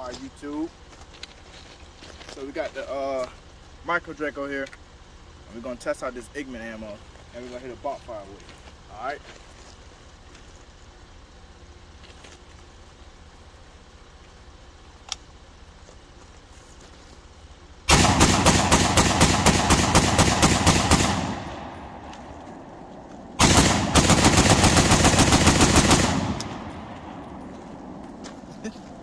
Alright, YouTube. So we got the micro draco here. And we're gonna test out this igman ammo. And we're gonna hit a bonfire with it. Alright.